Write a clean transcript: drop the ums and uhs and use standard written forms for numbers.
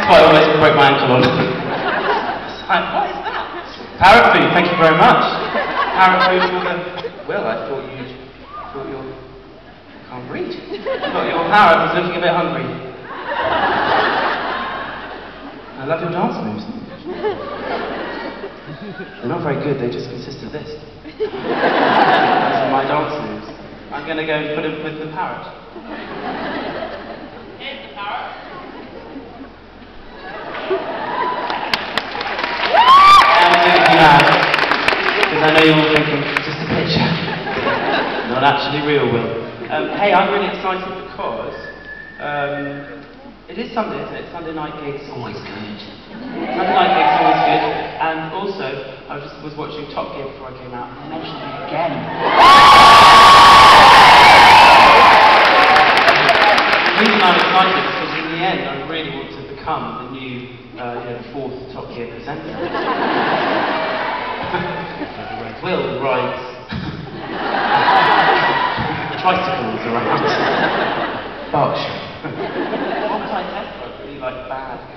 what I almost broke my ankle on. What is that? Parrot food, thank you very much. Parrot food for the... Well, I thought your... I can't breathe. I thought your parrot was looking a bit hungry. I love your dance moves. They're not very good, they just consist of this. Those are my dance moves. I'm going to go and put it with the parrot. Here's the parrot. Because I know you're all thinking, just a picture. Not actually real, Will. Hey, I'm really excited because it is Sunday, isn't it? Sunday night gigs always good. Sunday night gigs always good. And also, I was watching Top Gear before I came out, and I mentioned it again. The reason I'm excited is because in the end, I really want to become the new, fourth Top Gear presenter. Will rides tricycles around Berkshire. What was I test? I really like bad.